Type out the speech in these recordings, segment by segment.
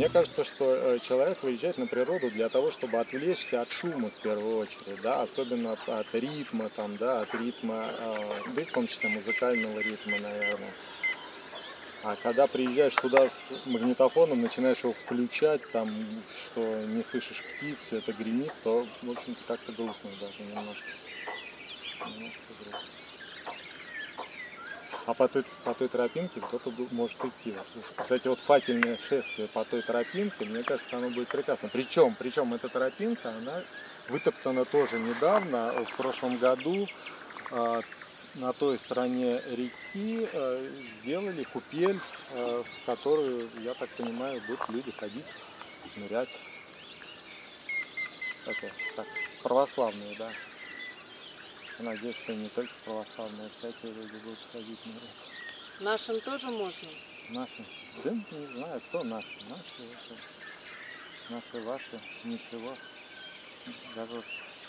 Мне кажется, что человек выезжает на природу для того, чтобы отвлечься от шума в первую очередь, да, особенно от ритма, там, да, от ритма, да и в том числе музыкального ритма, наверное. А когда приезжаешь туда с магнитофоном, начинаешь его включать, там, что не слышишь птиц, все это гремит, то, в общем-то, как-то грустно даже немножко. Немножко грустно. А по той тропинке кто-то может идти. Кстати, вот факельное шествие по той тропинке, мне кажется, оно будет прекрасно. Причем эта тропинка, она вытоптана тоже недавно, в прошлом году. На той стороне реки сделали купель, в которую, я так понимаю, будут люди ходить, нырять. Так, православные, да. Я надеюсь, что не только православные, всякие люди будут ходить нырять. Нашим тоже можно? Нашим? Да не знаю, кто наши. Наши, ваши, ничего. Даже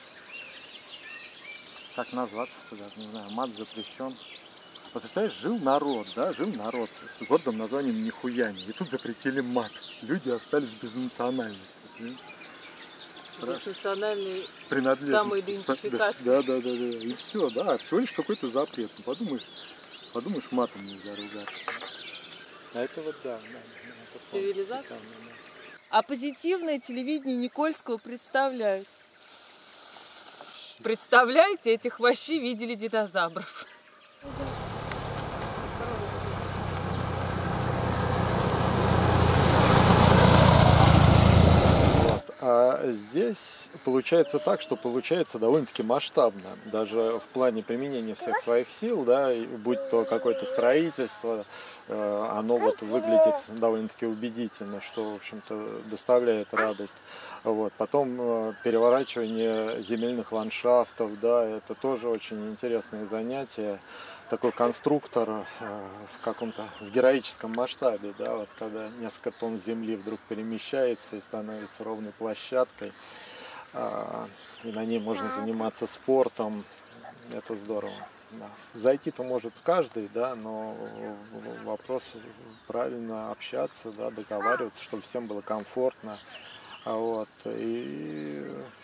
как назваться-то, даже не знаю, мат запрещен. Вот представляешь, жил народ с гордым названием Нихуяне, и тут запретили мат. Люди остались без национальности. Без национальной самоидентификации. Да. И все, да, всего лишь какой-то запрет. Ну, подумаешь, матом нельзя ругаться. А это вот да. Цивилизация. А позитивное телевидение Никольского представляют. Представляете, эти хвощи видели динозавров. А здесь получается так, что получается довольно-таки масштабно, даже в плане применения всех своих сил, да, будь то какое-то строительство, оно вот выглядит довольно-таки убедительно, что, в общем-то, доставляет радость. Вот. Потом переворачивание земельных ландшафтов, да, это тоже очень интересное занятие. Такой конструктор в героическом масштабе, да, вот когда несколько тонн земли вдруг перемещается и становится ровной площадкой, и на ней можно заниматься спортом, это здорово. Да. Зайти-то может каждый, да, но вопрос правильно общаться, да, договариваться, чтобы всем было комфортно. Вот. И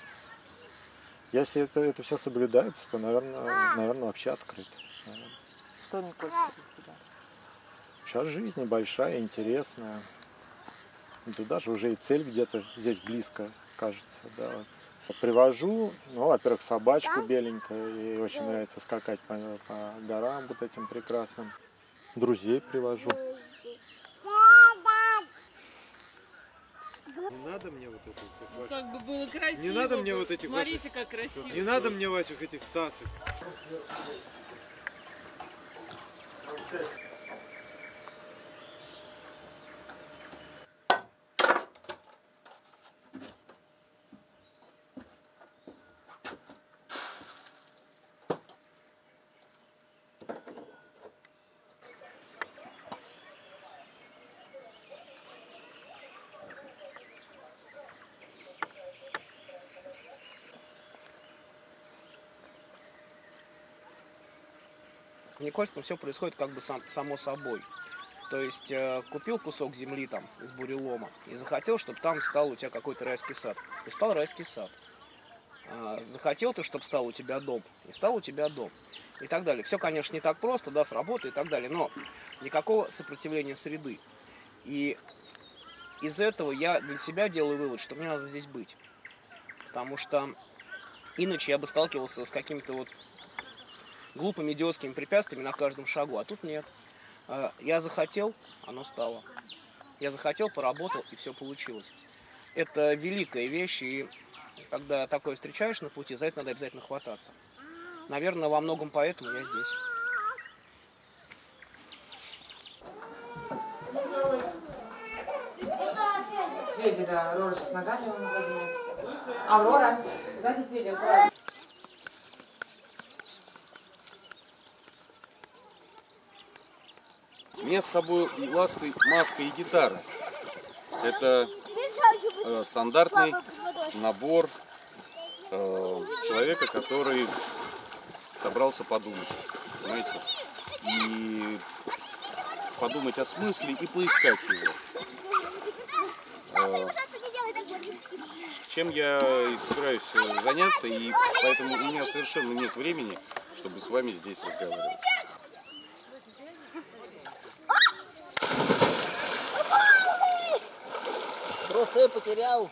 если это все соблюдается, то, наверное, вообще открыто. Что Никольский для тебя? Сейчас жизнь большая, интересная. Да даже уже и цель где-то здесь близко, кажется. Да. Вот. Привожу, во-первых, собачку беленькую, ей очень нравится скакать по горам вот этим прекрасным. Друзей привожу. Не надо мне вот этих ваших... Как бы было красиво. Не надо мне вот этих Смотрите, ваших... как красиво. Не надо мне ваших этих тацик. В Никольском все происходит как бы само собой. То есть купил кусок земли там из бурелома и захотел, чтобы там стал у тебя какой-то райский сад. И стал райский сад. Захотел ты, чтобы стал у тебя дом. И стал у тебя дом. И так далее. Все, конечно, не так просто, да, с работы и так далее. Но никакого сопротивления среды. И из этого я для себя делаю вывод, что мне надо здесь быть. Потому что иначе я бы сталкивался с какими-то вот глупыми идиотскими препятствиями на каждом шагу, а тут нет. Я захотел, оно стало. Я захотел, поработал, и все получилось. Это великая вещь, и когда такое встречаешь на пути, за это надо обязательно хвататься. Наверное, во многом поэтому я здесь. Федя, да, Аврора с ногами он заднимет. Аврора, сзади Федя, правильно. У меня с собой маска и гитара. Это стандартный набор человека, который собрался подумать, понимаете, и подумать о смысле и поискать его. чем я и собираюсь заняться, и поэтому у меня совершенно нет времени, чтобы с вами здесь разговаривать. Тросы потерял.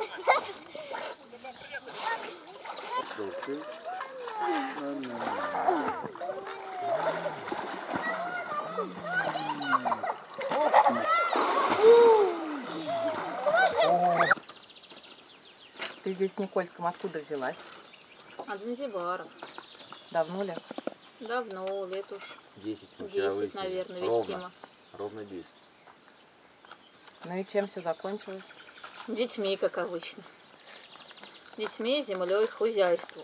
Ты здесь в Никольском откуда взялась? От Занзибара. Давно ли? Давно, лет уж 10, наверное, ровно, вестимо. ровно 10. Ну и чем все закончилось? Детьми, как обычно. Детьми, землей, хозяйством.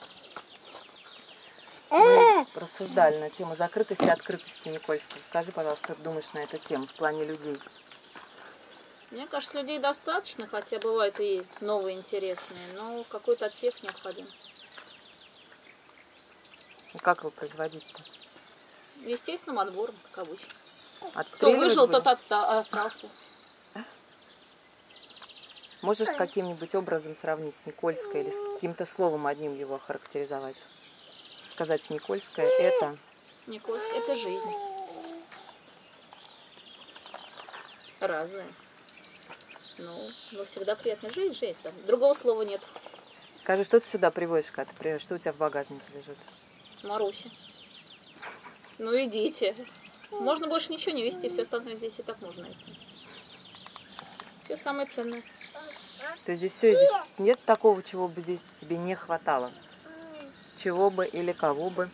Мы рассуждали на тему закрытости и открытости Никольского. Скажи, пожалуйста, что ты думаешь на эту тему в плане людей? Мне кажется, людей достаточно, хотя бывают и новые интересные, но какой-то отсев необходим. И как его производить-то? Естественным отбором, как обычно. Кто Отстреливать выжил, будем? тот остался. Можешь каким-нибудь образом сравнить с Никольской или с каким-то словом одним его охарактеризовать? Сказать, Никольская – это… Никольск – это жизнь. Разная. Но всегда приятно жить там. Другого слова нет. Скажи, что ты сюда привозишь, когда ты приезжаешь? Что у тебя в багажнике лежит? Маруся. Ну идите. Можно больше ничего не везти, все остальное здесь и так можно найти. Все самое ценное. То есть здесь все, здесь нет такого, чего бы здесь тебе не хватало? Чего бы или кого бы?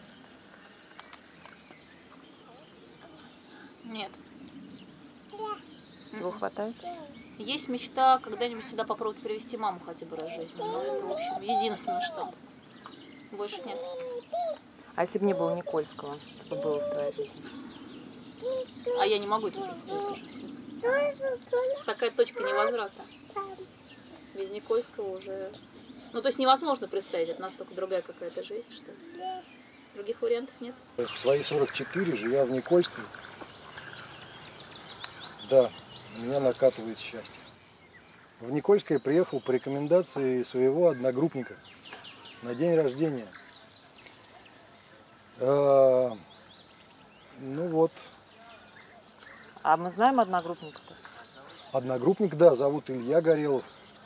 Нет. Всего хватает? Есть мечта когда-нибудь сюда попробовать привезти маму хотя бы раз в жизни. Но это, в общем, единственное, что. Больше нет. А если бы не было Никольского, что бы было в твоей жизни? А я не могу это представить уже все. Такая точка невозврата. Без Никольского уже... Ну, то есть невозможно представить, это настолько другая какая-то жизнь, что других вариантов нет. В свои 44, живя в Никольском, да, меня накатывает счастье. В Никольское приехал по рекомендации своего одногруппника на день рождения. Ну вот. А мы знаем одногруппника-то? Одногруппник, да, зовут Илья Горелов.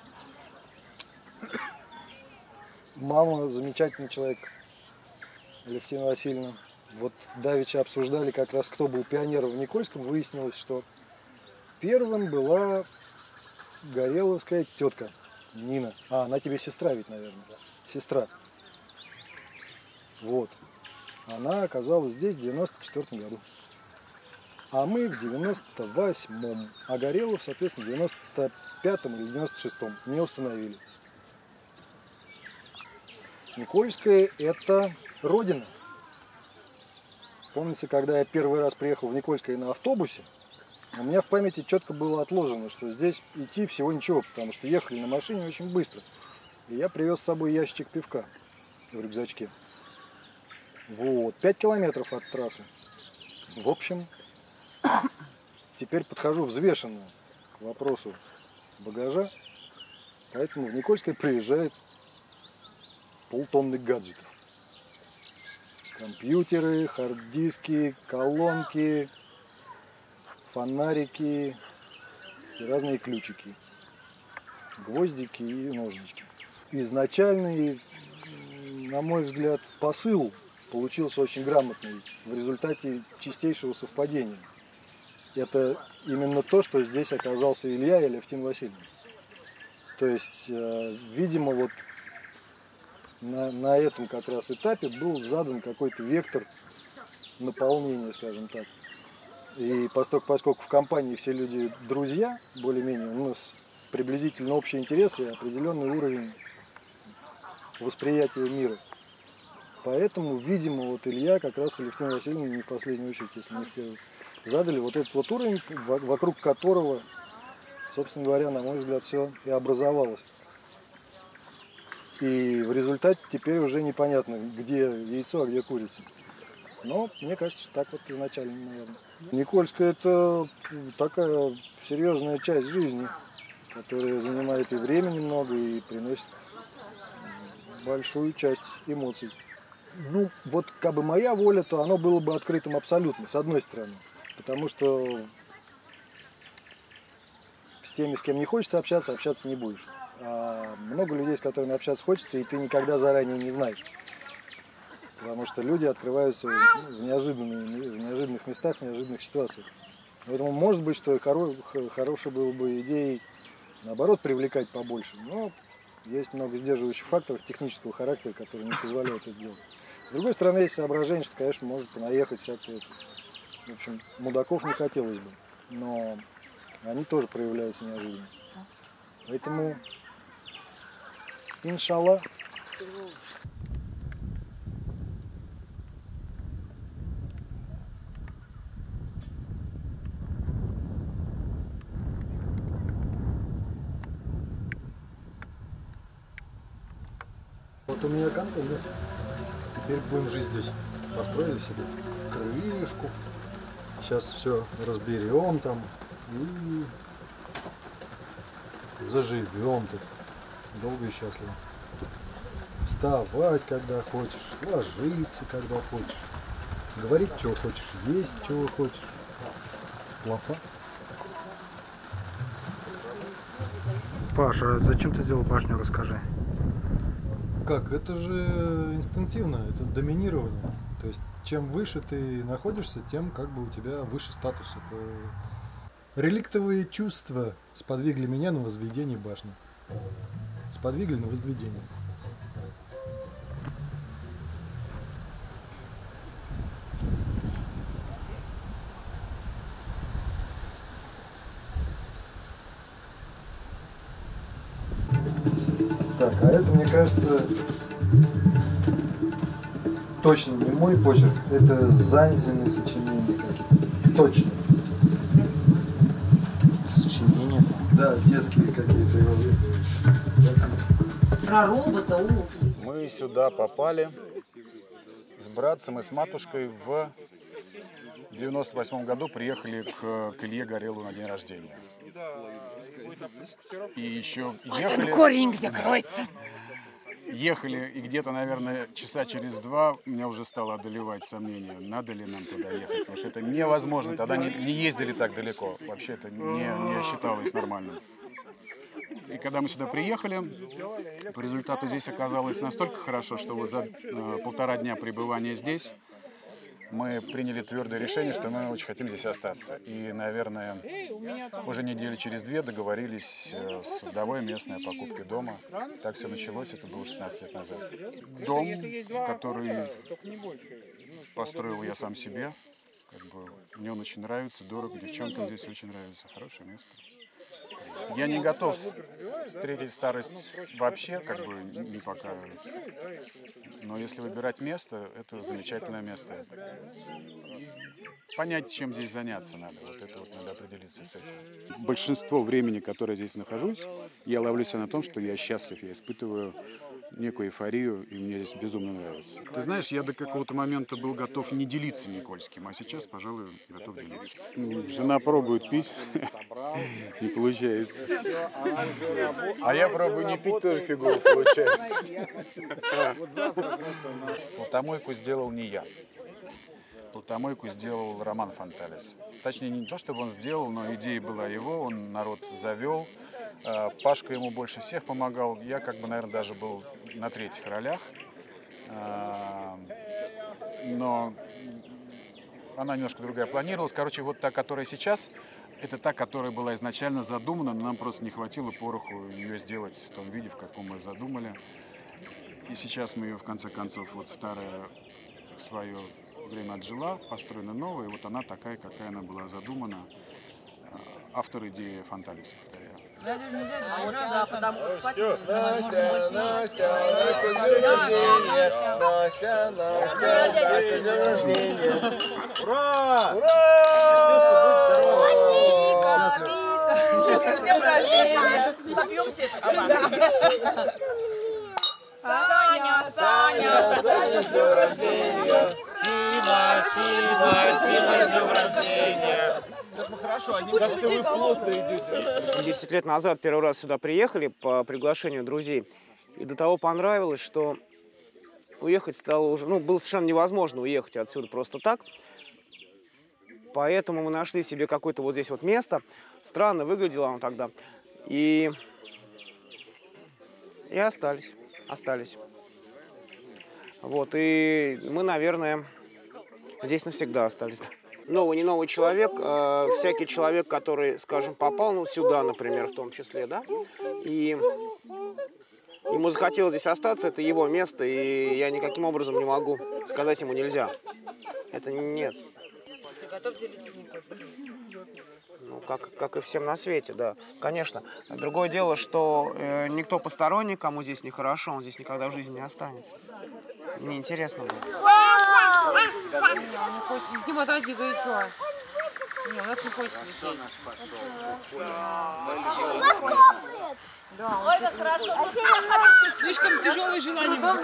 Мама замечательный человек, Алевтина Васильевна. Вот давеча обсуждали как раз, кто был пионером в Никольском. Выяснилось, что первым была гореловская тетка Нина. А, она тебе сестра ведь, наверное. Сестра. Вот. Она оказалась здесь в 94 году. А мы в 98-м. А Горелов, соответственно, в 95-м или 96-м. Не установили. Никольская – это родина. Помните, когда я первый раз приехал в Никольское на автобусе, у меня в памяти четко было отложено, что здесь идти всего ничего, потому что ехали на машине очень быстро. И я привез с собой ящичек пивка в рюкзачке. Вот, 5 километров от трассы. В общем, теперь подхожу взвешенно к вопросу багажа, поэтому в Никольское приезжает полтонны гаджетов. Компьютеры, хард-диски, колонки, фонарики и разные ключики, гвоздики и ножнички. Изначальный, на мой взгляд, посыл получился очень грамотный в результате чистейшего совпадения. Это именно то, что здесь оказался Илья и Алевтина Васильевна. То есть, видимо, вот на этом как раз этапе был задан какой-то вектор наполнения, скажем так. И поскольку в компании все люди друзья, более-менее, у нас приблизительно общие интересы и определенный уровень восприятия мира. Поэтому, видимо, вот Илья, как раз Алевтина Васильевна, не в последнюю очередь, если не в первую, задали вот этот вот уровень, вокруг которого, собственно говоря, на мой взгляд, все и образовалось. И в результате теперь уже непонятно, где яйцо, а где курица. Но мне кажется, что так вот изначально, наверное. Никольская – это такая серьезная часть жизни. которая занимает и времени много, и приносит большую часть эмоций. Ну, вот как бы моя воля, то оно было бы открытым абсолютно, с одной стороны. Потому что с теми, с кем не хочется общаться, общаться не будешь. А много людей, с которыми общаться хочется, и ты никогда заранее не знаешь. Потому что люди открываются в неожиданных местах, в неожиданных ситуациях. Поэтому может быть, что и хорошей было бы идеей, наоборот, привлекать побольше. Но есть много сдерживающих факторов технического характера, которые не позволяют это делать. С другой стороны, есть соображение, что, конечно, может понаехать всякое. В общем, мудаков не хотелось бы, но они тоже проявляются неожиданно. Поэтому, иншаллах. Вот у меня контент, да? Теперь будем жить здесь. Построили себе крышку. Сейчас все разберем там и заживем тут. Долго и счастливо. Вставать, когда хочешь, ложиться, когда хочешь. Говорить, чего хочешь, есть, чего хочешь. Лапа. Паша, зачем ты сделал башню, расскажи. Как? Это же инстинктивно, это доминирование. То есть, чем выше ты находишься, тем как бы у тебя выше статус. Это реликтовые чувства сподвигли меня на возведение башни. Сподвигли на возведение. Так, а это, мне кажется, точно не мой почерк, это Занзины сочинения какие-то. Точно. Сочинения? Да, детские какие-то. Про робота. Мы сюда попали с братцем и с матушкой в 98 году, приехали к Илье Горелу на день рождения. И еще ехали... корень где кроется. Ехали, и где-то, наверное, часа через 2 меня уже стало одолевать сомнение, надо ли нам туда ехать, потому что это невозможно. Тогда не ездили так далеко, вообще это не считалось нормальным. И когда мы сюда приехали, по результату здесь оказалось настолько хорошо, что вот за 1,5 дня пребывания здесь мы приняли твердое решение, что мы очень хотим здесь остаться. И, наверное, уже недели через 2 договорились с вдовой местной о покупке дома. Так все началось, это было 16 лет назад. Дом, который построил я сам себе, мне он очень нравится, дорого, девчонкам здесь очень нравится, хорошее место. Я не готов встретить старость вообще, не пока. Но если выбирать место, это замечательное место. Понять, чем здесь заняться надо. Вот это вот надо определиться с этим. Большинство времени, которое я здесь нахожусь, я ловлюсь на том, что я счастлив, я испытываю некую эйфорию, и мне здесь безумно нравится. Ты знаешь, я до какого-то момента был готов не делиться Никольским, а сейчас, пожалуй, готов делиться. Жена пробует пить, не получается. А я пробую не пить, тоже фигово получается. Платомойку сделал не я. Платомойку сделал Роман Фонталес. Точнее, не то, чтобы он сделал, но идея была его, он народ завел. Пашка ему больше всех помогал. Я, наверное, даже был на 3-х ролях. Но она немножко другая планировалась. Короче, вот та, которая сейчас, это та, которая была изначально задумана, но нам просто не хватило пороху ее сделать в том виде, в каком мы задумали. И сейчас мы ее, в конце концов, вот старая свое время отжила, построена новая, и вот она такая, какая она была задумана. Автор идеи Фонталес, повторяю. Да, потому что спать Настя, Настя, Настя, Настя, день рождения. Ура! Ура! С днем рождения! Собьемся это. Саня, Саня! Саня, с днем рождения! Сима, Сима, Сима, с днем рождения! Как-то вы плотно идете. 10 лет назад первый раз сюда приехали по приглашению друзей. И до того понравилось, что уехать стало уже... Ну, было совершенно невозможно уехать отсюда просто так. Поэтому мы нашли себе какое-то вот здесь вот место. Странно выглядело оно тогда. И остались. Вот, и мы, наверное, здесь навсегда остались. Новый, не новый человек, всякий человек, который, скажем, попал, ну, сюда, например, в том числе, да, и ему захотелось здесь остаться, это его место, и я никаким образом не могу сказать ему нельзя. Это нет. Ты готов делиться Никольским? Ну, как и всем на свете, да, конечно. Другое дело, что никто посторонний, кому здесь нехорошо, он здесь никогда в жизни не останется. Мне интересно будет. Дима, отойди, да и что? Не, у нас не хочется лететь. Да, Ольга, хорошо. Слишком тяжелое желание Да.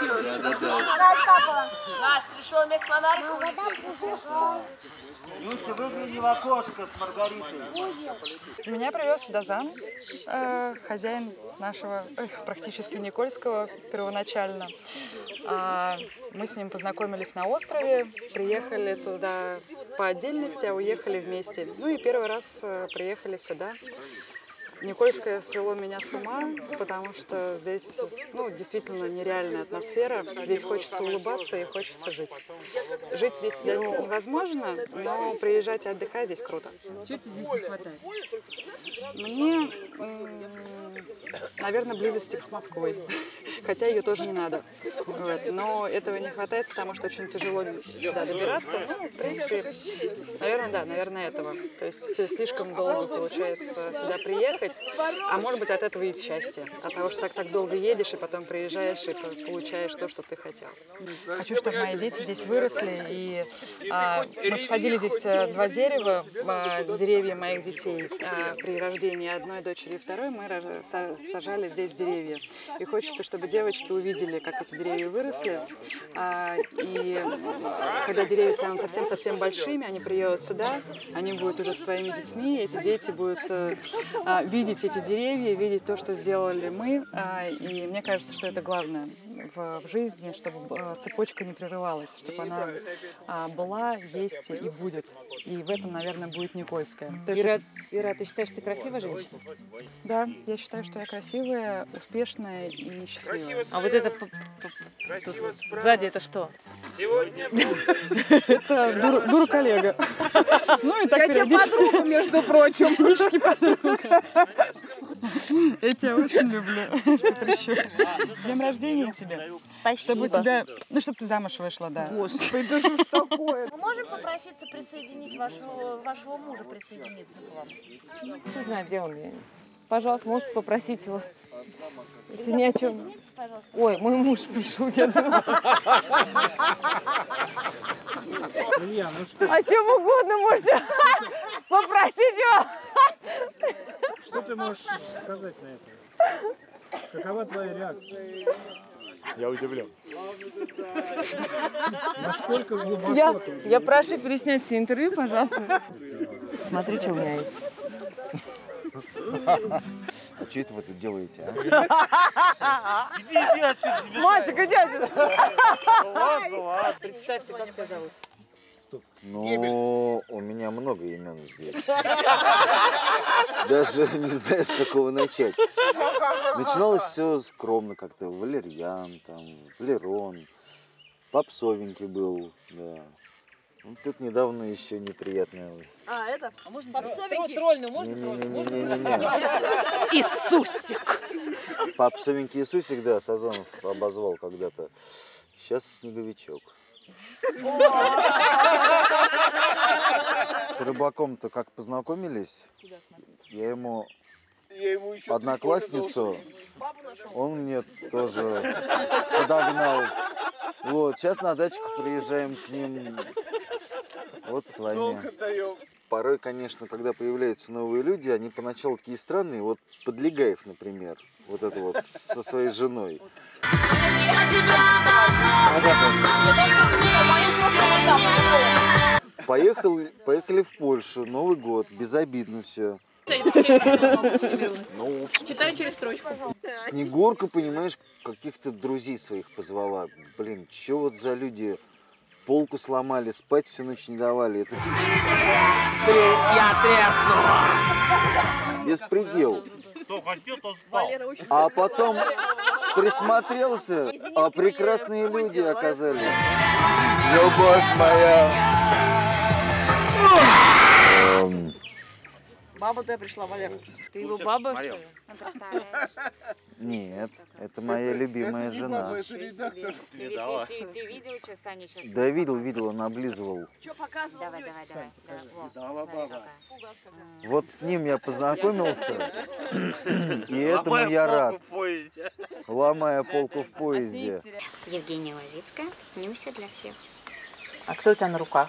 Настя, решила вместе с фонариком. Люся, выгляни в окошко с Маргаритой. Меня привез сюда зам, хозяин нашего, практически Никольского, первоначально. Мы с ним познакомились на острове, приехали туда по отдельности, а уехали вместе. Ну и первый раз приехали сюда. Никольское свело меня с ума, потому что здесь, ну, действительно нереальная атмосфера. Здесь хочется улыбаться и хочется жить. Жить здесь невозможно, но приезжать и отдыхать здесь круто. Чего тебе здесь не хватает? Мне, наверное, близости с Москвой. Хотя ее тоже не надо. Вот. Но этого не хватает, потому что очень тяжело сюда добираться. Ну, в принципе, наверное, этого. То есть слишком долго получается сюда приехать, а может быть от этого и счастье. От того, что так долго едешь, и потом приезжаешь, и получаешь то, что ты хотел. Хочу, чтобы мои дети здесь выросли, и мы посадили здесь 2 дерева, деревья моих детей. При рождении одной дочери и второй мы сажали здесь деревья. И хочется, чтобы девочки увидели, как эти деревья выросли. И когда деревья станут совсем-совсем большими, они приедут сюда, они будут уже со своими детьми, и эти дети будут видеть эти деревья, видеть то, что сделали мы. И мне кажется, что это главное в жизни, чтобы цепочка не прерывалась, чтобы она была, есть и будет. И в этом, наверное, будет Никольская. Ира, ты считаешь, ты красивая женщина? Да, я считаю, что я красивая, успешная и счастливая. А вот это сзади это что? Это дура-коллега. Ну и так я тебе подруга, между прочим. Периодически подруга. Я тебя очень люблю. С днем рождения тебе. Спасибо. Чтобы тебя, ну, чтобы ты замуж вышла, да. Господи, да что ж такое? Мы можем попроситься присоединить вашего мужа присоединиться к вам? Не знаю, где он. Пожалуйста, можете попросить его. Это ни о чем. Ой, мой муж пришел, я думаю. Илья, ну что? О чем угодно можете попросить его. Что ты можешь сказать на это? Какова твоя реакция? Я удивлен. Насколько глубоко ты Я прошу переснять все интервью, пожалуйста. Смотри, что у меня есть. А что это вы тут делаете, а? Иди отсюда, тебе Мальчик, иди отсюда. Ладно. Представься, как тебя зовут? Ну, у меня много имен здесь. Даже не знаю, с какого начать. Начиналось все скромно как-то. Валерьян, там, Валерон, попсовенький был, да. Ну, тут недавно еще неприятное. Это? А можно попсовенький? Тролльную можно? Не-не-не. Иисусик. Попсовенький Иисусик, да, Сазонов обозвал когда-то. Сейчас снеговичок. С рыбаком-то как познакомились, я ему одноклассницу, он мне тоже подогнал. Вот, сейчас на дачку приезжаем к ним, вот с вами. Порой, конечно, когда появляются новые люди, они поначалу такие странные. Вот Подлегаев, например, вот это вот со своей женой. Поехали в Польшу, Новый год, безобидно все. Читаю через строчку. Снегурка, понимаешь, каких-то друзей своих позвала. Блин, что вот за люди? Полку сломали, спать всю ночь не давали. Это... Я тресну! Беспредел. А потом присмотрелся, а прекрасные люди оказались. Любовь моя. Баба твоя пришла, Валера. Ты его баба, что ли? Нет, это моя любимая жена. Ты видел, что Саня сейчас? Да видел, он облизывал. Что показывал? Давай. Вот с ним я познакомился, и этому я рад. Ломая полку в поезде. Евгения Лозицкая, Нюся для всех. А кто у тебя на руках?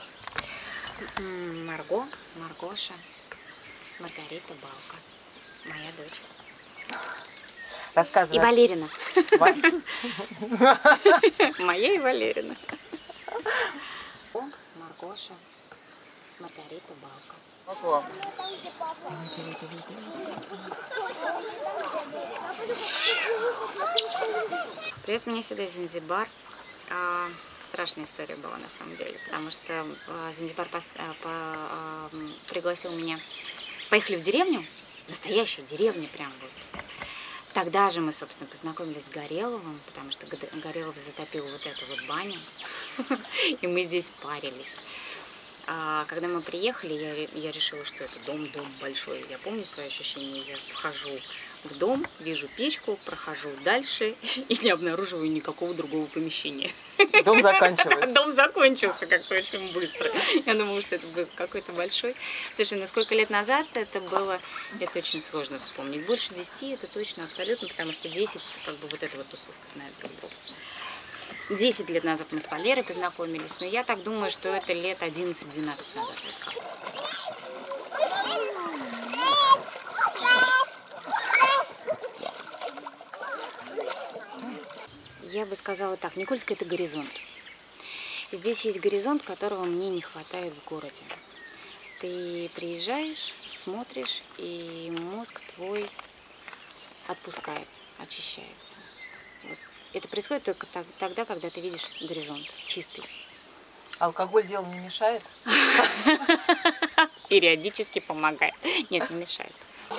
Маргоша, Маргарита Балка, моя дочь. Рассказывай. И Валерина. Моя и Валерина. Маргоша, Маргарита Балка. Привез меня сюда из Занзибар. Страшная история была на самом деле, потому что Занзибар пригласил меня. Поехали в деревню, настоящая деревня прям вот. Тогда же мы, собственно, познакомились с Гореловым, потому что Горелов затопил вот эту вот баню, и мы здесь парились. Когда мы приехали, я решила, что это дом большой. Я помню свои ощущения. Я вхожу в дом, вижу печку, прохожу дальше и не обнаруживаю никакого другого помещения. Дом заканчивается. Дом закончился как-то очень быстро. Я думала, что это был какой-то большой. Слушай, на сколько лет назад это было, это очень сложно вспомнить. Больше 10 это точно, абсолютно, потому что 10, как бы вот эта вот тусовка знает друг друга. 10 лет назад мы с Валерой познакомились, но я так думаю, что это лет 11-12 назад. Я бы сказала так, Никольская – это горизонт. Здесь есть горизонт, которого мне не хватает в городе. Ты приезжаешь, смотришь, и мозг твой отпускает, очищается. Вот. Это происходит только тогда, когда ты видишь горизонт чистый. Алкоголь делу не мешает? Периодически помогает. Нет, не мешает.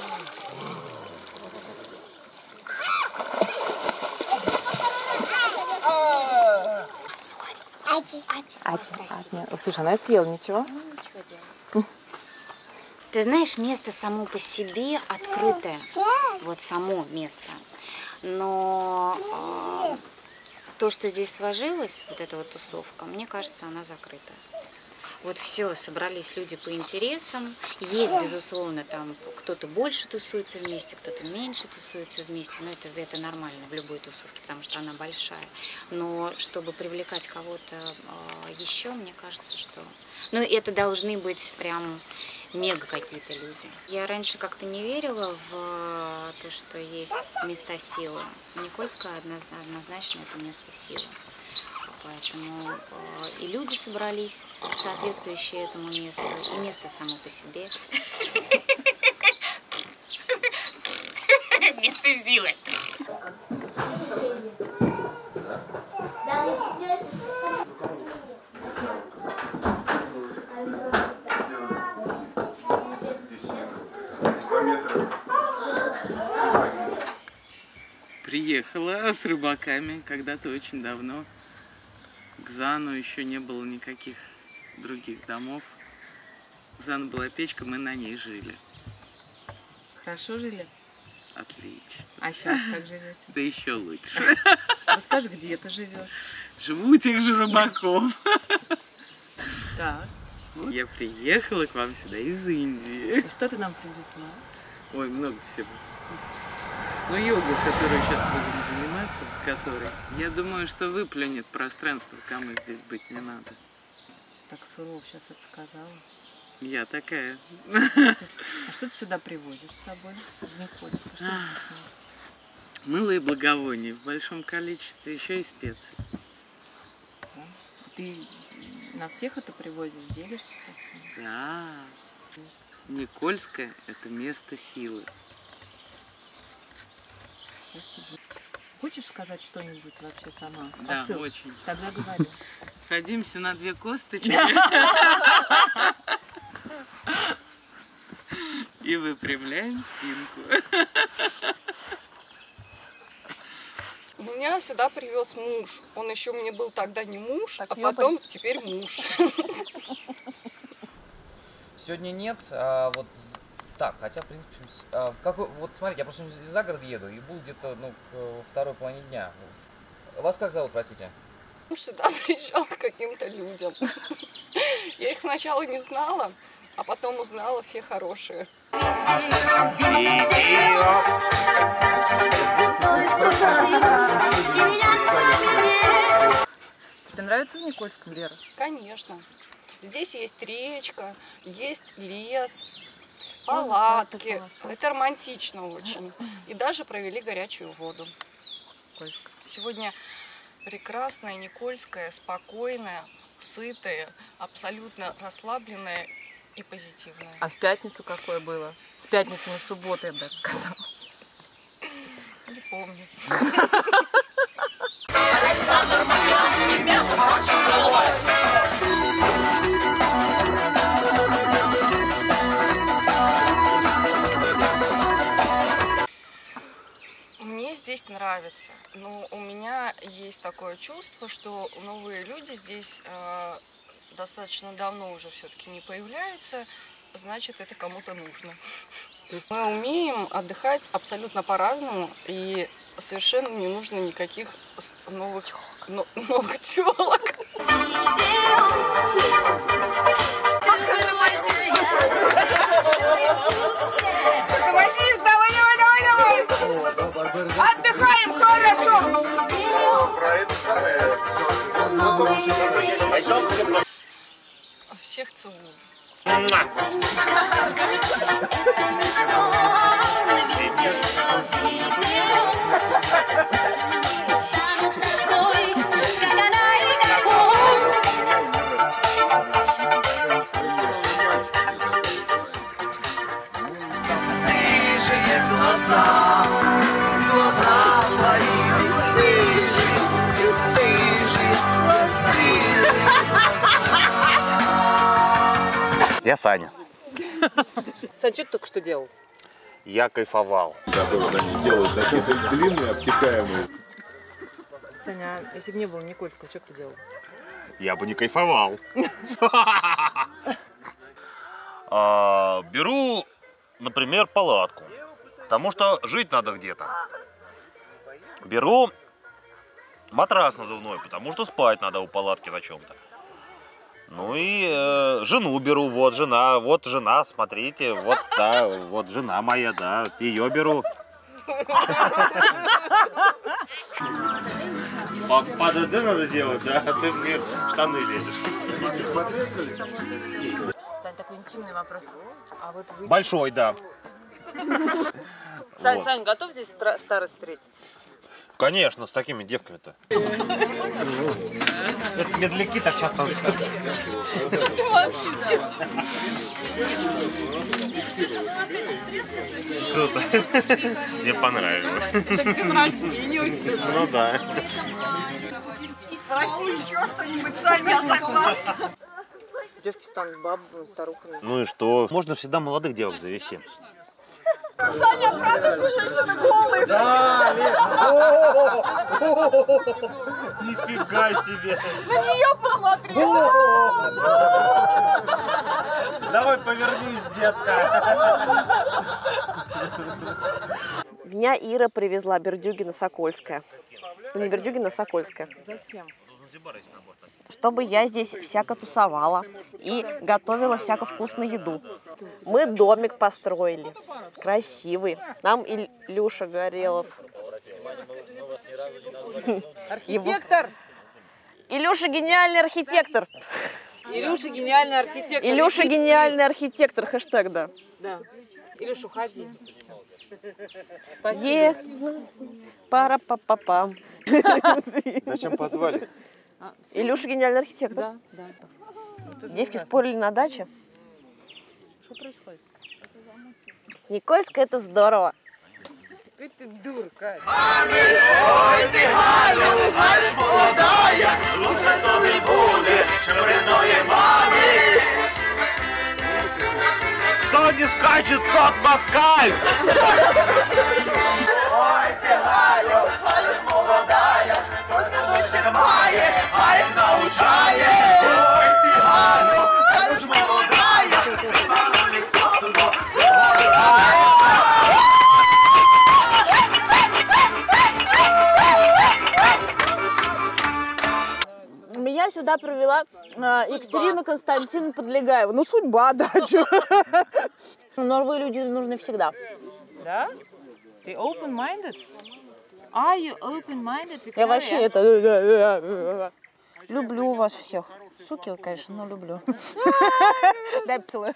Слушай, она съела, ничего? Ничего делать. Ты знаешь, место само по себе открытое. Вот само место. Но то, что здесь сложилось, вот эта вот тусовка, мне кажется, она закрыта. Вот все, собрались люди по интересам. Есть, безусловно, там кто-то больше тусуется вместе, кто-то меньше тусуется вместе. Но это нормально в любой тусовке, потому что она большая. Но чтобы привлекать кого-то еще, мне кажется, что... Ну, это должны быть прям мега какие-то люди. Я раньше как-то не верила в то, что есть места силы. Никольская однозначно это место силы. Поэтому и люди собрались, соответствующие этому месту, и место само по себе. Место силы. Приехала с рыбаками когда-то очень давно. К Зану еще не было никаких других домов. У Зана была печка, мы на ней жили. Хорошо жили? Отлично. А сейчас как живете? Да еще лучше. Расскажи, где ты живешь? Живу у тех же рыбаков. Так. Я приехала к вам сюда из Индии. И что ты нам привезла? Ой, много всего. Ну, йога, которой сейчас будем заниматься, я думаю, что выплюнет пространство, кому здесь быть не надо. Так сурово сейчас это сказала. Я такая. А что ты сюда привозишь с собой в Никольск? Что здесь нужно? Мыло и благовония в большом количестве, еще и специи. Ты На всех это привозишь, делишься со всеми? Да. Никольское – это место силы. Спасибо. Хочешь сказать что-нибудь вообще сама? Да, Посыл? очень. Тогда говори. Садимся на 2 косточки и выпрямляем спинку. Меня сюда привез муж. Он еще мне был тогда не муж, а потом теперь муж. Сегодня нет, а вот так, хотя, в принципе, вот смотрите, я просто за город еду и был где-то, ну, к второй половине дня. Вас как зовут, простите? Муж сюда приезжал к каким-то людям. Я их сначала не знала, а потом узнала, все хорошие. Тебе нравится в Никольском, Лера? Конечно. Здесь есть речка, есть лес, палатки. Это романтично очень. И даже провели горячую воду. Сегодня прекрасная Никольская, спокойная, сытая, абсолютно расслабленная и позитивная. А в пятницу какое было? С пятницы на субботу, я бы даже сказала. Не помню. Мне здесь нравится, но у меня есть такое чувство, что новые люди здесь достаточно давно уже все-таки не появляются, значит, это кому-то нужно. Мы умеем отдыхать абсолютно по-разному, и совершенно не нужно никаких новых телок. Отдыхаем хорошо! Всех целую. Я Саня. Сань, что ты только что делал? Я кайфовал. Которые они делают, такие длинные, обтекаемые. Саня, если бы не было Никольского, что бы ты делал? Я бы не кайфовал. Беру, например, палатку, потому что жить надо где-то. Беру матрас надувной, потому что спать надо у палатки на чем-то. Ну и жену беру, вот жена, смотрите, вот, да, вот жена моя, да, ее беру. ПДД надо делать, да, а ты мне в штаны лезешь. Сань, такой интимный вопрос. А вот вы... Большой, да. Сань, Вот. Сань, готов здесь старость встретить? Конечно, с такими девками-то. Это медляки так часто Круто. Мне понравилось. Так день рождения у тебя. Ну да. И спроси еще что-нибудь, Саня, я согласна. Девки станут бабами, старухами. Ну и что? Можно всегда молодых девок завести. Саня, правда, все женщины голые. Да, нифига себе. На нее посмотри. Давай повернись, детка. Меня Ира привезла Бердюгино-Сокольская. Ну, не Бердюгино-Сокольская. Зачем? Чтобы я здесь всяко тусовала и готовила всяко вкусную еду. Мы домик построили, красивый. Нам Илюша Горелов. Архитектор! Илюша гениальный архитектор. Илюша гениальный архитектор. Илюша гениальный архитектор, хэштег, да. Да. Илюш, уходи. Спасибо. Пара-па-па-пам. Зачем позвали? Илюша гениальный архитектор. Да, да. Девки спорили на даче. Что происходит? Никольская — это здорово. Ты дура, Катя. Ой, ти Галю, Галю молодая, лучше тобі буде, чим рідної мами. Кто не скачет, тот москаль! Ой, ти Галю, Галю ж молодая, тут дочек має, а їх научає. Ой, ти Галю, Галю ж молодая, прибавили собственно. Меня сюда привела Екатерина Константиновна Подлегаева. Ну, судьба, да, чё. Новые люди нужны всегда. Да? Ты open-minded? Are you open-minded, Victoria? Я вообще это... Люблю вас всех. Суки вы, конечно, но люблю. Дай поцелуй.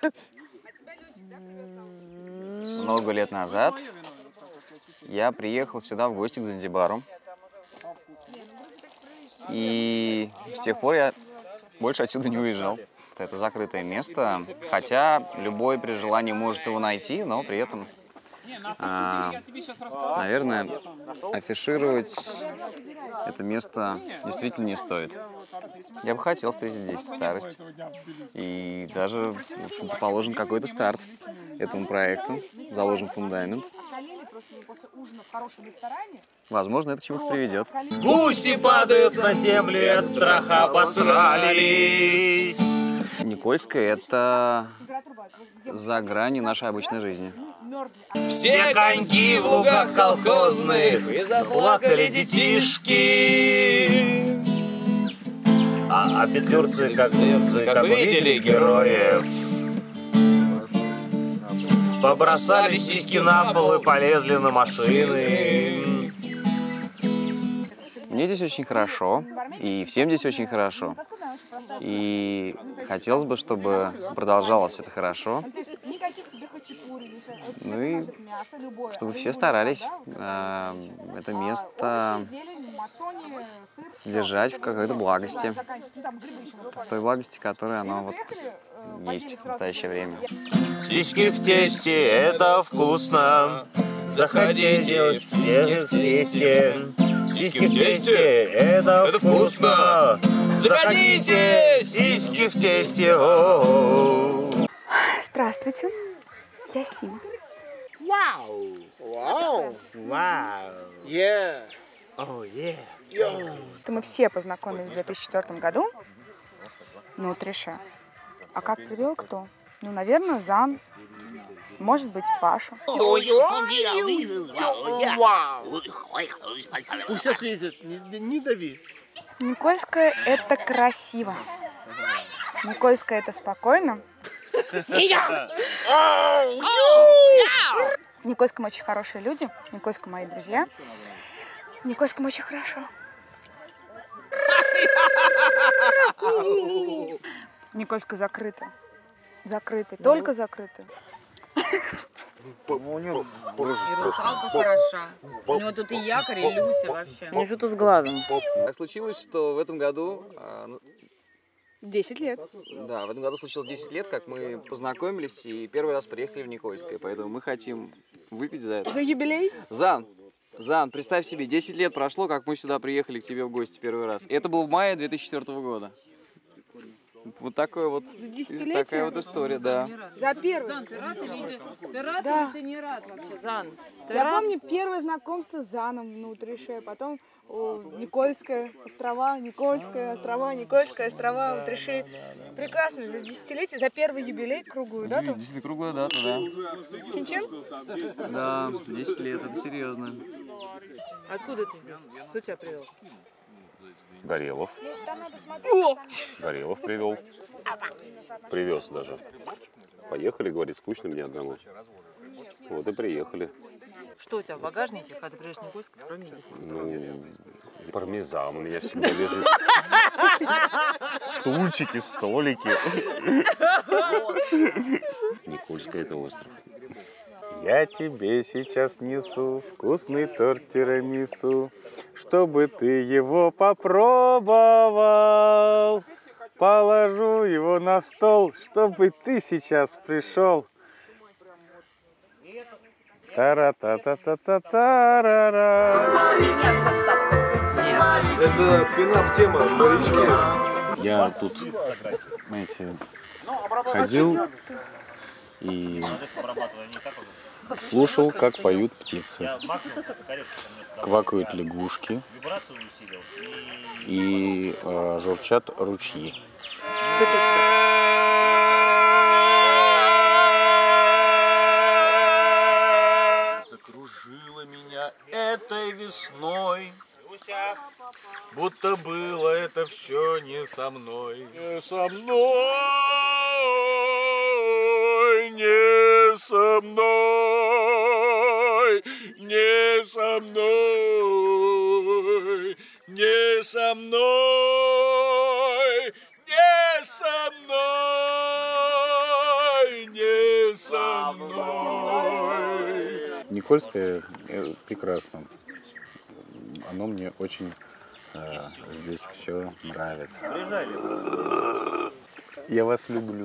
Много лет назад я приехал сюда в гости к Занзибару. И с тех пор я больше отсюда не уезжал. Это закрытое место, хотя любой при желании может его найти, но при этом, наверное, афишировать это место действительно не стоит. Я бы хотел встретить здесь старость. И даже, в общем-то, положен какой-то старт этому проекту, заложен фундамент. Возможно, это к чему-то приведет. Гуси падают на землю, от страха посрались. Никольская — это за гранью нашей обычной жизни. Все коньки в лугах колхозных, и заплакали детишки. А петлюрцы, как видели героев, побросали сиськи на пол и полезли на машины. Мне здесь очень хорошо, и всем здесь очень хорошо. И хотелось бы, чтобы продолжалось это хорошо. Ну и чтобы все старались это место держать в какой-то благости. В той благости, которая оно вот есть в настоящее время. Сиськи в тесте, это вкусно. Заходите, все в тесте. Сиськи в тесте, это вкусно. Заходите, сиськи в тесте. Здравствуйте, я Сима. Вау! Вау! Вау! Yeah! Oh, yeah! Это мы все познакомились в 2004 году на Утрише. А как привел кто? Ну, наверное, Зан. Может быть, Паша. Пусть ответит, не дави. Никольская — это красиво. Никольская — это спокойно. В Никольском очень хорошие люди. В Никольском мои друзья. В Никольском очень хорошо. Никольская закрыта. Закрыта. Только закрыта. У него русалка хороша. У него тут и якорь, и Люся вообще. Ну что-то с глазом. Так случилось, что в этом году... 10 лет. Да, в этом году случилось 10 лет, как мы познакомились и первый раз приехали в Никольское. Поэтому мы хотим выпить за это. За юбилей? Зан, представь себе, 10 лет прошло, как мы сюда приехали к тебе в гости первый раз. И это был в мае 2004 года. Вот такой вот, такая вот история, да. За первый. Зан, ты рад или ты рад, да. или ты не рад вообще, Зан? Я помню первое знакомство с Заном на Утрише, потом Никольская острова, Никольская острова, Никольская острова, Утриши. Прекрасно, за десятилетие, за первый юбилей, круглую дату. Действительно, круглая дата, да. Чин-чин? Да, 10 лет, это серьезно. Откуда ты здесь? Кто тебя привел? Горелов. Горелов привел. Привез даже. Поехали, говорит, скучно мне одному. Вот и приехали. Что у тебя в багажнике, когда ты приезжаешь в Никольск, кроме еды? Ну, пармезан у меня всегда лежит. Стульчики, столики. Никольская — это остров. Я тебе сейчас несу вкусный торт тирамису, чтобы ты его попробовал. Положу его на стол, чтобы ты сейчас пришел. Тара-та-та-та-та-та-ра-ра. Это пинап-тема, морячки. Я тут, знаете, ходил и слушал, как поют птицы, квакают лягушки и журчат ручьи. Закружила меня этой весной, будто было это все не со мной. Не со мной, не со мной, не со мной, не со мной, не со мной, не со мной. Никольское прекрасно. Оно мне очень здесь все нравится. Я вас люблю.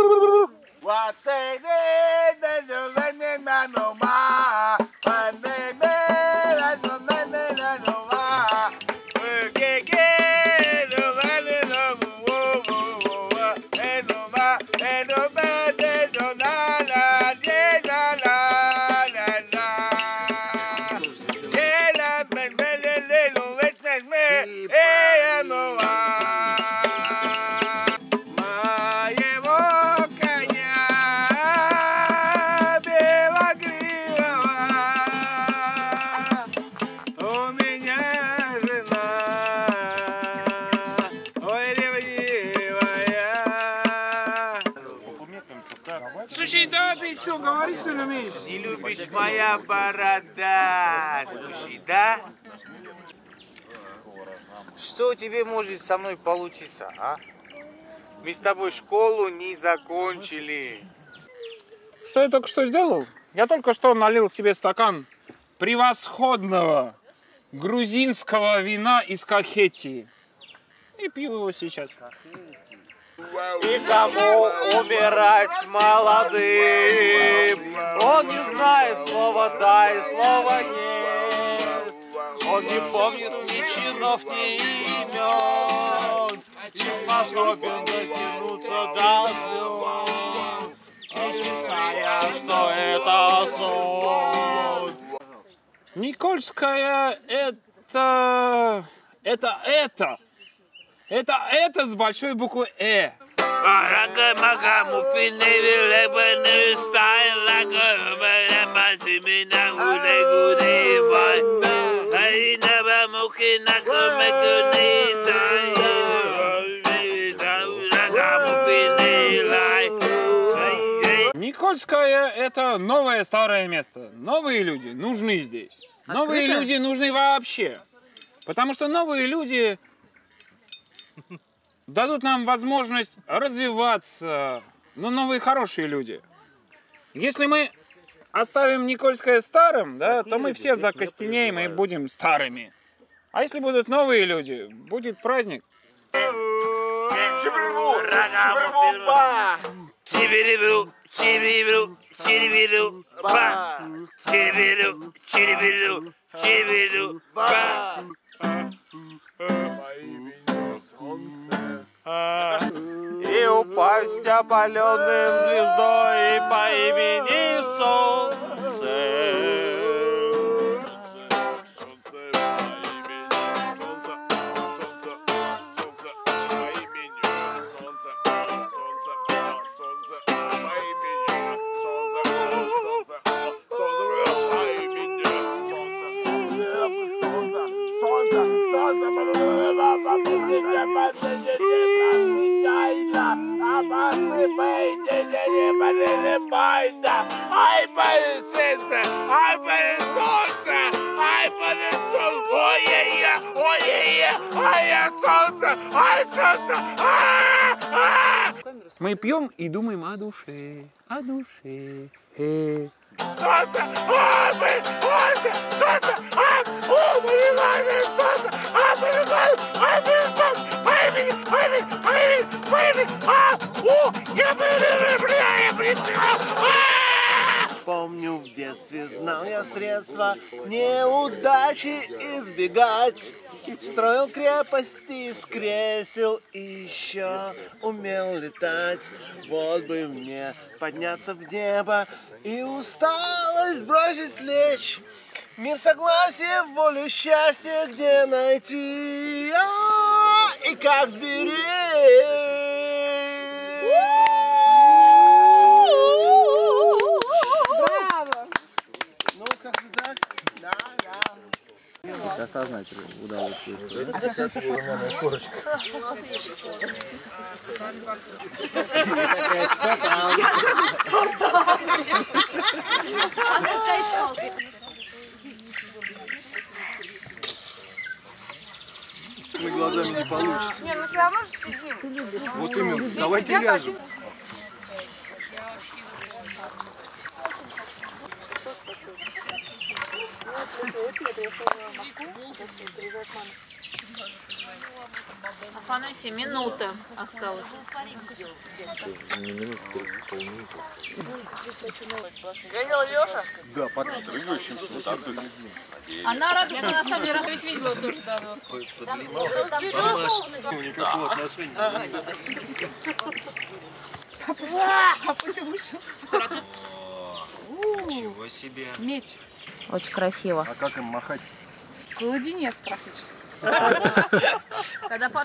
Слушай, да, ты что, говоришь, что ли, умеешь? Не любишь моя борода, слушай, да? Что у тебя может со мной получиться, а? Мы с тобой школу не закончили. Что я только что сделал? Я только что налил себе стакан превосходного грузинского вина из Кахетии. И пью его сейчас. И кому умирать молодым? Он не знает слова «да» и слова «нет». Он не помнит ни чинов, ни имен. И способен дотянуться до звезд, считая, что это сон. Никольская это с большой буквы «э». Никольская – это новое старое место. Новые люди нужны здесь. Новые люди нужны вообще. Потому что новые люди дадут нам возможность развиваться. Но новые хорошие люди. Если мы оставим Никольское старым, да, то мы все закостенеем и будем старыми. А если будут новые люди, будет праздник. И упасть опаленным звездой по имени Солнце. Ай, поле солнце, ай, поле солнце, ай, поле солнце, ой-е-е, ой-е-е, ай, солнце, ай, солнце, Мы пьем и думаем о душе, о душе. солнце, ой, мы, солнце, солнце, ай, о, мы не лазим, солнце, ай, мы не лазим, ай, мы не солнце, Помню, в детстве знал я средства неудачи избегать. Строил крепости из кресел и еще умел летать. Вот бы мне подняться в небо и усталость бросить с плеч. Мир согласия, волю счастья, где найти и как сберечь. Браво! Ну, как-то так? Да, да. Осознать удовольствие. С глазами не получится. Не, ну все равно же сидим. Вот именно. Здесь Давайте сидят ляжем. Афанасий, минута осталась. Я видела Леша. Да, под прыгающимся мотоциклом. Она радостно, на самом деле, раз ведь видела тоже давно. Никакого отношения. Опусти вышел. Ничего себе. Меч. Очень красиво. А как им махать? Кладенец практически. Когда под...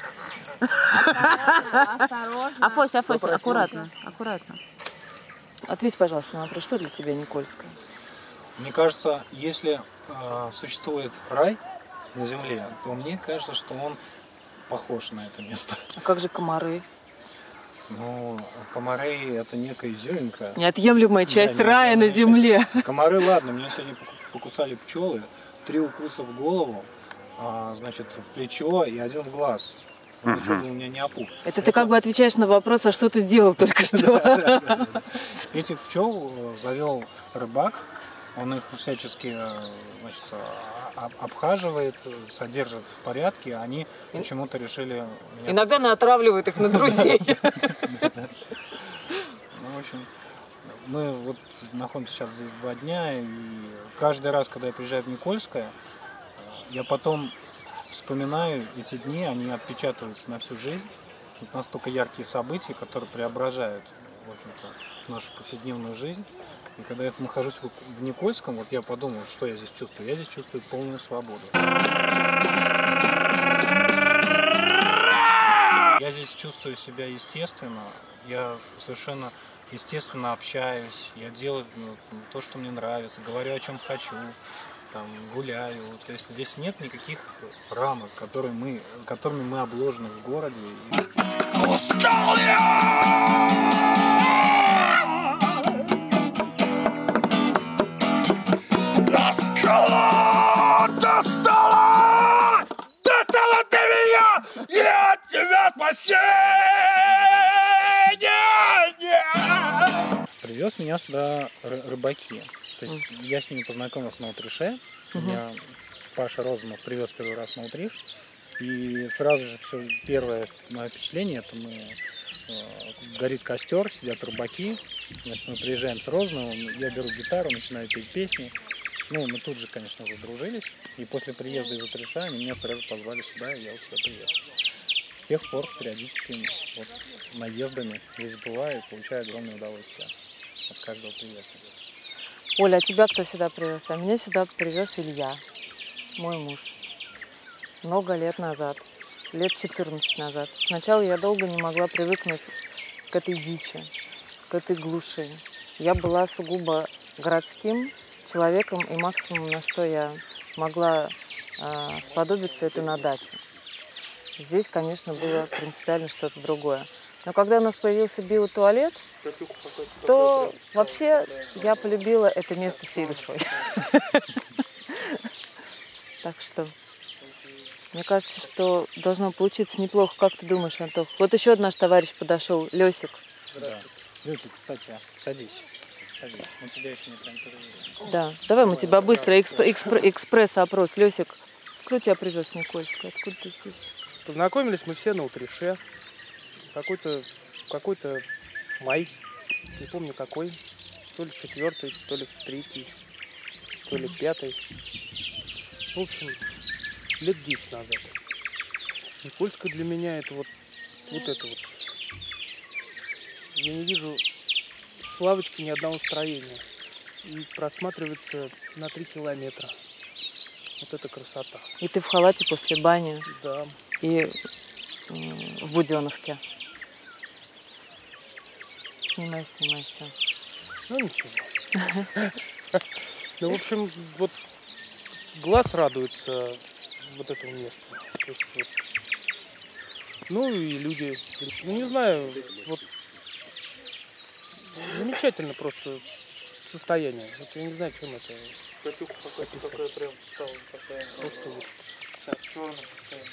Осторожно. Афось, аккуратно, аккуратно. Ответь, пожалуйста, на вопрос, что для тебя Никольское? Мне кажется, если существует рай на земле, то мне кажется, что он похож на это место. А как же комары? Ну, комары — это некая изюминка. Неотъемлемая часть рая на земле. Комары, ладно, меня сегодня покусали пчелы, 3 укуса в голову, значит, в плечо и 1 в глаз. Ничего у меня не опух. Это ты как бы отвечаешь на вопрос, а что ты сделал только что? Этих пчел завел рыбак, он их всячески, значит, обхаживает, содержит в порядке, а они почему-то решили... Иногда натравливает их на друзей. Ну, в общем, мы вот находимся сейчас здесь 2 дня, и каждый раз, когда я приезжаю в Никольское, я потом вспоминаю эти дни, они отпечатываются на всю жизнь. Это настолько яркие события, которые преображают, в общем-то, нашу повседневную жизнь. И когда я нахожусь в Никольском, вот я подумал, что я здесь чувствую. Я здесь чувствую полную свободу. Я здесь чувствую себя естественно. Я совершенно естественно общаюсь. Я делаю то, что мне нравится, говорю, о чем хочу. Там, гуляю. То есть здесь нет никаких рамок, которыми мы обложены в городе. Устал я! Достала ты меня! Я от тебя спасение! Привез меня сюда рыбаки. То есть я с ними познакомился на Утрише. Меня Паша Розанов привез первый раз на Утриш. И сразу же все первое мое впечатление, это горит костер, сидят рыбаки. Значит, мы приезжаем с Розановым, я беру гитару, начинаю петь песни. Ну, мы тут же, конечно, задружились. И после приезда из Утриша они меня сразу позвали сюда, и я вот сюда приехал. С тех пор периодически вот, наездами здесь бываю и получаю огромное удовольствие от каждого приезда. Оля, а тебя кто сюда привез? А меня сюда привез Илья, мой муж. Много лет назад, лет 14 назад. Сначала я долго не могла привыкнуть к этой дичи, к этой глуши. Я была сугубо городским человеком, и максимум, на что я могла сподобиться, это на даче. Здесь, конечно, было принципиально что-то другое. Но когда у нас появился биотуалет, то вообще я полюбила это место всей душой. Так что мне кажется, что должно получиться неплохо. Как ты думаешь, Антох? Вот еще наш товарищ подошел, Лесик. Да. Лесик, кстати, садись. Садись, мы тебя еще не проинтервьюируем. Да, давай мы тебя быстро экспресс-опрос. Лесик, кто тебя привез в Никольское? Откуда ты здесь? Познакомились мы все на Утрише. Какой-то май, не помню какой, то ли 4-й, то ли 3-й, то ли 5-й. В общем, лет 10 назад. Никольское для меня это вот это вот. Я не вижу с лавочки ни одного строения. И просматривается на 3 километра. Вот это красота. И ты в халате после бани. Да. И в буденовке. Снимай все. Ну ничего. Ну, в общем, вот глаз радуется вот этому месту. То есть, вот, ну и люди, ну не знаю, вот замечательно просто состояние. Вот я не знаю, чем это. Катюха какая прям стала такая. Просто вот. Черная постоянно.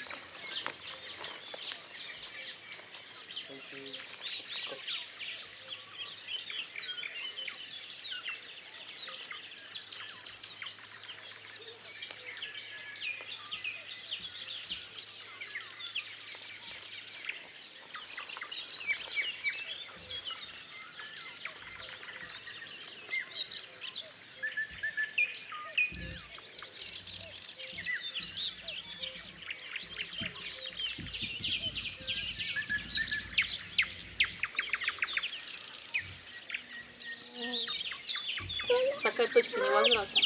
Такая точка невозврата.